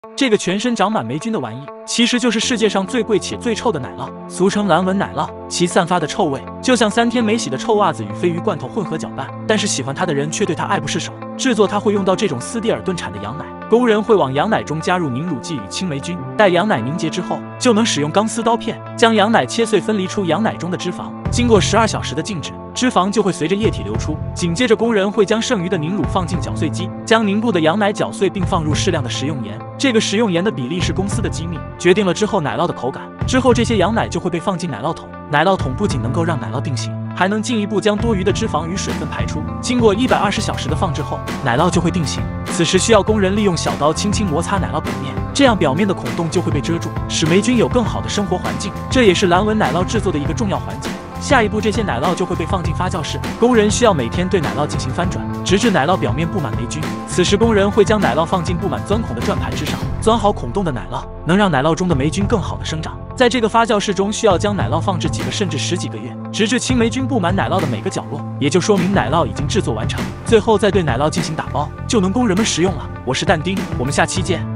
这个全身长满霉菌的玩意，其实就是世界上最贵且最臭的奶酪，俗称蓝纹奶酪。其散发的臭味，就像3天没洗的臭袜子与鲱鱼罐头混合搅拌，但是喜欢它的人却对它爱不释手。制作它会用到这种斯蒂尔顿产的羊奶，工人会往羊奶中加入凝乳剂与青霉菌，待羊奶凝结之后，就能使用钢丝刀片将羊奶切碎，分离出羊奶中的脂肪。经过12小时的静置，脂肪就会随着液体流出。紧接着，工人会将剩余的凝乳放进搅碎机，将凝固的羊奶搅碎，并放入适量的食用盐。这个食用盐的比例是公司的机密，决定了之后奶酪的口感。之后，这些羊奶就会被放进奶酪桶。奶酪桶不仅能够让奶酪定型，还能进一步将多余的脂肪与水分排出。经过120小时的放置后，奶酪就会定型。此时需要工人利用小刀轻轻摩擦奶酪表面，这样表面的孔洞就会被遮住，使霉菌有更好的生活环境。这也是蓝纹奶酪制作的一个重要环节。下一步，这些奶酪就会被放进发酵室，工人需要每天对奶酪进行翻转，直至奶酪表面布满霉菌。此时，工人会将奶酪放进布满钻孔的转盘之上，钻好孔洞的奶酪能让奶酪中的霉菌更好的生长。在这个发酵室中，需要将奶酪放置几个甚至10几个月，直至青霉菌布满奶酪的每个角落，也就说明奶酪已经制作完成。最后再对奶酪进行打包，就能供人们食用了。我是但丁，我们下期见。